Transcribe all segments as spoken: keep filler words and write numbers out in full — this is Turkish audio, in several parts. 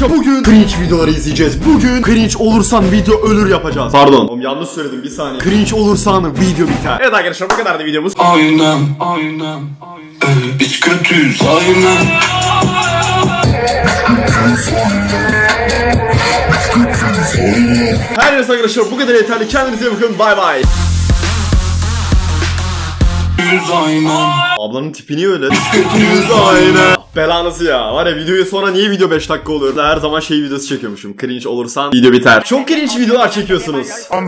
amca bugün cringe videoları izleyeceğiz. Bugün cringe olursan video ölür yapacağız. Pardon. Oğlum yanlış söyledim bir saniye. Cringe olursan video biter. Evet arkadaşlar bu kadardı videomuz. Aynen aynen. Ee, biz kötüyüz aynen. Her neyse arkadaşlar bu kadar yeterli. Kendinize iyi bakın. Bay bay. Ablanın tipi niye öyle? Biz kötüyüz aynen. Belanızı ya. Var ya videoyu sonra niye video beş dakika oluyor? Her zaman şey videosu çekiyormuşum. Cringe olursan video biter. Çok cringe videolar çekiyorsunuz.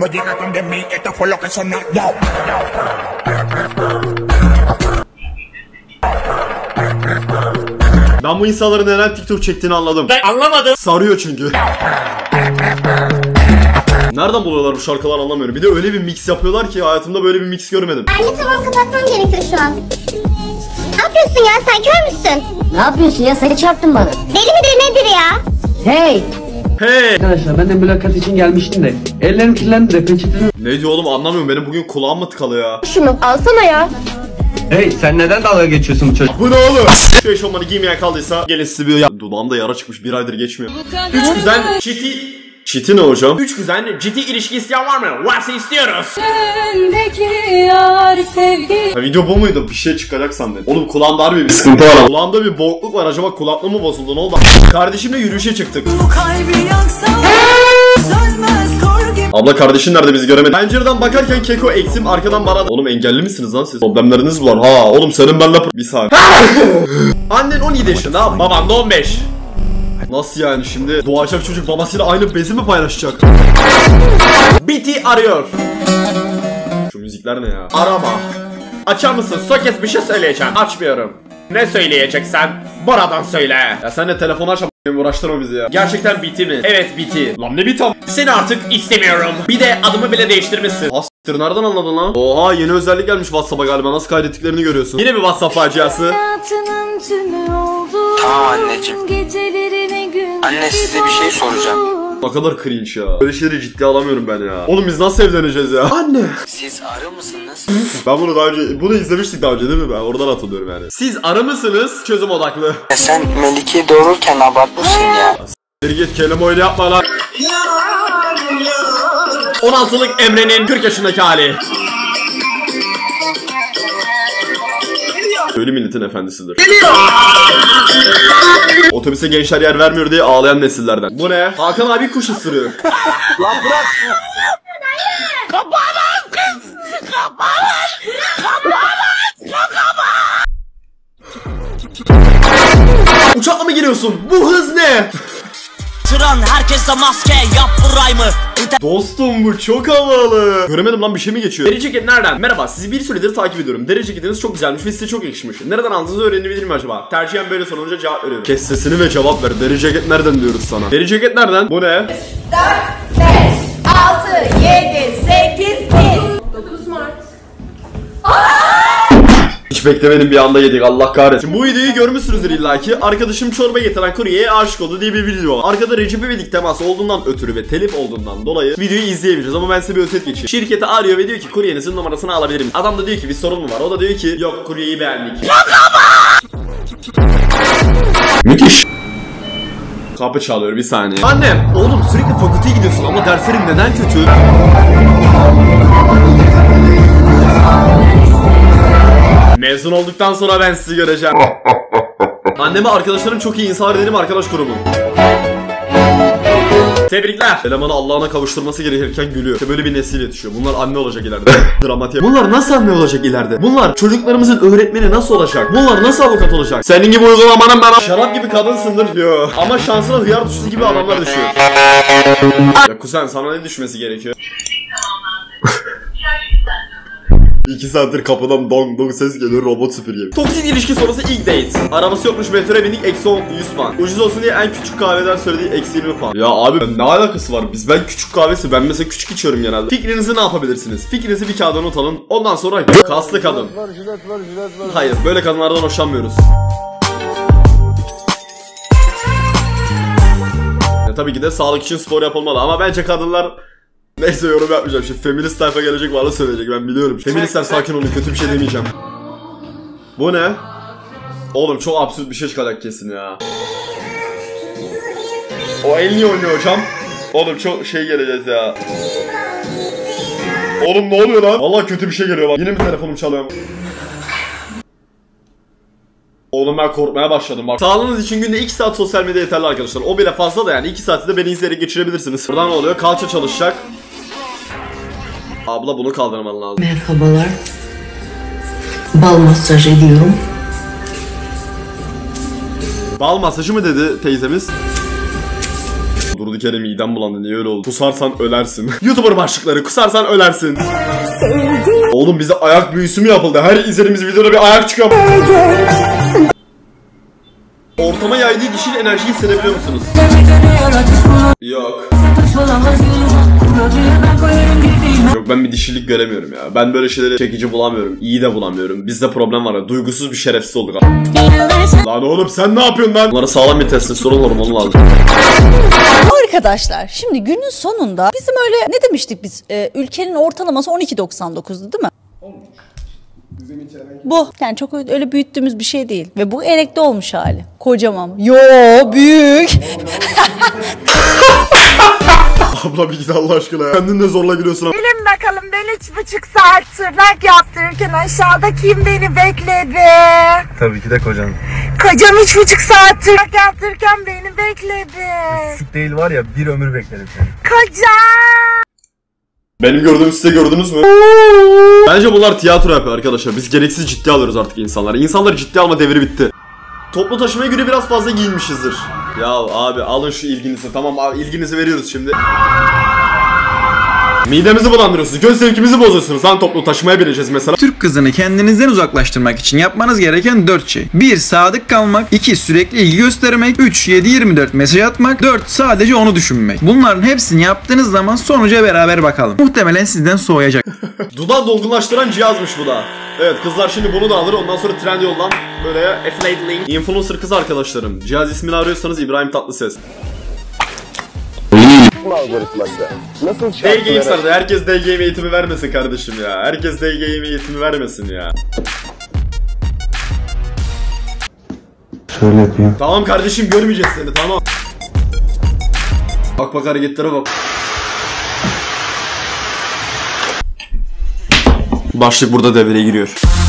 Ben bu insanların neden TikTok çektiğini anladım. Ben anlamadım. Sarıyor çünkü. Nereden buluyorlar bu şarkılar anlamıyorum. Bir de öyle bir mix yapıyorlar ki hayatımda böyle bir mix görmedim. Anne tamam kapatmam gerekiyor şu an. Ne yapıyorsun ya, sen kör müsün? Ne yapıyorsun ya, seni çarptın bana. Deli midir nedir ya? Hey. Hey. Arkadaşlar ben de mülakat için gelmiştim de ellerim kirlendi de peçeteni... Ne diyor oğlum anlamıyorum, benim bugün kulağım mı tıkalı ya? Şunu alsana ya. Hey sen neden dalga geçiyorsun bu çocuk? Bu ne oğlum? Şu eşofmanı giymeyen kaldıysa gelin sizi bir... Ya, dudağımda yara çıkmış, bir aydır geçmiyor. Üç güzel çiti... Çiti ne hocam? Üç güzel ciddi ilişki isteyen var mı? Varsa istiyoruz. Ha, video bu muydu? Bir şey çıkacak sandım. Oğlum kulağımda harbi bir sıkıntı var. Kulağımda bir boğukluk var. Acaba kulaklığım mı bozuldu, ne oldu? Kardeşimle yürüyüşe çıktık. Abla kardeşin nerede, bizi göremedi. Pencereden bakarken keko eksim arkadan bana... Oğlum engelli misiniz lan siz? Problemleriniz mi var? Ha oğlum senin benimle... Bir saniye. Annen on yedi yaşında, baban da on beş. Nasıl yani şimdi doğacak çocuk babasıyla aynı bezi mi paylaşacak? Biti arıyor. Şu müzikler ne ya? Arama. Açar mısın? Soket bir şey söyleyeceğim. Açmıyorum. Ne söyleyeceksen buradan söyle. Ya sen de telefonu aç, uğraştırma bizi ya. Gerçekten Biti mi? Evet Biti. Lan ne Biti? Seni artık istemiyorum. Bir de adımı bile değiştirmişsin. Hastir nereden anladın lan? Oha yeni özellik gelmiş WhatsApp'a galiba. Nasıl kaydettiklerini görüyorsun. Yine bir WhatsApp faciası. Tamam anneciğim. Anne size bir şey soracağım. Ne kadar cringe ya. Böyle şeyleri ciddiye alamıyorum ben ya. Oğlum biz nasıl evleneceğiz ya? Anne. Siz arı mısınız? Ben bunu daha önce, bunu izlemiştik daha önce değil mi? Ben oradan hatırlıyorum yani. Siz arı mısınız? Çözüm odaklı. Ya sen Melike'yi doğururken abartmışsın ya. S**tir git, kelime oyunu yapma lan. on altılık Emre'nin kırk yaşındaki hali. Köylü milletin efendisidir. Otobüse gençler yer vermiyor diye ağlayan nesillerden. Bu ne? Hakan abi kuş ısırıyor. Lan bırak. Kapanan kız. Kapanan. Kapanan. Kapanan. Uçakla mı geliyorsun? Bu hız ne? Tıran herkeste maske yap burayı mı? Dostum bu çok havalı. Göremedim lan, bir şey mi geçiyor? Deri ceket nereden? Merhaba, sizi bir süredir takip ediyorum. Deri ceketiniz çok güzelmiş ve size çok yakışmış. Nereden aldığınızı öğrenebilir miyim acaba? Tercihen böyle sorunca cevap veriyorum. Kes sesini ve cevap ver. Deri ceket nereden diyoruz sana? Deri ceket nereden? Bu ne? dört, beş, altı, yedi, sekiz, bin. dokuz Mart. Hiç beklemedim, bir anda yedik, Allah kahretsin. Bu videoyu görmüşsünüzdür illaki. Arkadaşım çorba getiren kuryeye aşık oldu diye bir video var. Arkada Recep İvedik teması olduğundan ötürü ve telif olduğundan dolayı videoyu izleyebiliriz ama ben size bir özet geçeyim. Şirketi arıyor ve diyor ki kuryenizin numarasını alabilir miyim? Adam da diyor ki bir sorun mu var? O da diyor ki yok, kuryeyi beğendik. Müthiş. Kapı çalıyor, bir saniye. Annem, oğlum sürekli fakülteye gidiyorsun ama derslerin neden kötü? Mezun olduktan sonra ben sizi göreceğim. Anneme arkadaşlarım çok iyi insan dedim, arkadaş grubum. Tebrikler. Elemanı Allah'ına kavuşturması gerekirken gülüyor. İşte böyle bir nesil yetişiyor. Bunlar anne olacak ileride. Dramatik. Bunlar nasıl anne olacak ileride? Bunlar çocuklarımızın öğretmeni nasıl olacak? Bunlar nasıl avukat olacak? Senin gibi uygulamanın bana şarap gibi kadınsındır diyor. Ama şansına hıyar düştüğü gibi adamlar düşüyor. Ya kuzen sana ne düşmesi gerekiyor? İki saattir kapıdan dong dong ses geliyor, robot süpürge. Toksik ilişki sonrası ilk date. Arabası yokmuş, metroya bindik, eksi on, yüz puan. Ucuz olsun diye en küçük kahveden söylediği eksi yirmi puan. Ya abi ne alakası var? Biz ben küçük kahvesi, ben mesela küçük içiyorum genelde. Fikrinizi ne yapabilirsiniz? Fikrinizi bir kağıda not alın. Ondan sonra kaslı kadın. Hayır, böyle kadınlardan hoşlanmıyoruz. Ya tabii ki de sağlık için spor yapılmalı ama bence kadınlar... Neyse yorum yapmayacağım. Şimdi feminist tayfa gelecek, bana söyleyecek, ben biliyorum. Feministler sakin olun, kötü bir şey demeyeceğim. Bu ne? Oğlum çok absürt bir şey çıkacak kesin ya. O el niye oynuyor hocam? Oğlum çok şey geleceğiz ya. Oğlum ne oluyor lan? Vallahi kötü bir şey geliyor lan. Yine mi telefonum çalıyor? Oğlum ben korkmaya başladım bak. Sağlığınız için günde iki saat sosyal medya yeterli arkadaşlar. O bile fazla da yani iki saati de beni izleyerek geçirebilirsiniz. Buradan ne oluyor? Kalça çalışacak. Abla bunu kaldırman lazım. Merhabalar. Bal masaj ediyorum. Bal masajı mı dedi teyzemiz? Durduk yere midem bulandı, niye öyle oldu? Kusarsan ölersin. YouTuber başlıkları, kusarsan ölersin. Oğlum bize ayak büyüsü mü yapıldı? Her izlediğimiz videoda bir ayak çıkıyor. Ortama yaydığı dişil enerjiyi hissedebiliyor musunuz? Yok. Yok, ben bir dişilik göremiyorum ya. Ben böyle şeyleri çekici bulamıyorum. İyi de bulamıyorum. Bizde problem var ya. Duygusuz bir şerefsiz olduk abi. Lan oğlum sen ne yapıyorsun lan? Bunlara sağlam bir testosteron hormonu lazım. Arkadaşlar şimdi günün sonunda bizim öyle ne demiştik biz? Ee, ülkenin ortalaması on iki doksan dokuzdu değil mi? Bu. Yani çok öyle büyüttüğümüz bir şey değil. Ve bu enekte olmuş hali. Kocaman. Yo büyük. Abla bir git Allah aşkına ya. Kendin de zorla gülüyorsun. Bilin bakalım ben üç buçuk saat tırnak yaptırırken aşağıda kim beni bekledi? Tabii ki de kocan. Kocam üç buçuk saat tırnak yaptırırken beni bekledi. Küçük değil var ya, bir ömür bekledim seni. Kocam! Benim gördüğümü size gördünüz mü? Bence bunlar tiyatro yapıyor arkadaşlar. Biz gereksiz ciddi alıyoruz artık insanları. İnsanları ciddi alma devri bitti. Toplu taşımaya göre biraz fazla giyinmişizdir. Ya abi alın şu ilginizi, tamam abi, ilginizi veriyoruz şimdi. Midemizi bulandırıyorsunuz, göz zevkimizi bozuyorsunuz lan, toplu taşımaya bineceğiz mesela. Türk kızını kendinizden uzaklaştırmak için yapmanız gereken dört şey. bir Sadık kalmak. iki Sürekli ilgi göstermek. üç yedi yirmi dört mesaj atmak. dört Sadece onu düşünmek. Bunların hepsini yaptığınız zaman sonuca beraber bakalım. Muhtemelen sizden soğuyacak. Dudağı dolgunlaştıran cihazmış bu da. Evet, kızlar şimdi bunu da alır, ondan sonra Trendyol'dan böyle affiliate link. Influencer kız arkadaşlarım. Cihaz ismini arıyorsanız İbrahim Tatlıses. D-Games'larda herkes D-Game eğitimi vermesin kardeşim ya. Herkes D-Game eğitimi vermesin ya. Şöyle yapayım. Tamam kardeşim, görmeyeceğiz seni, tamam. Bak bak hareketlere bak. Başlık burada devreye giriyor.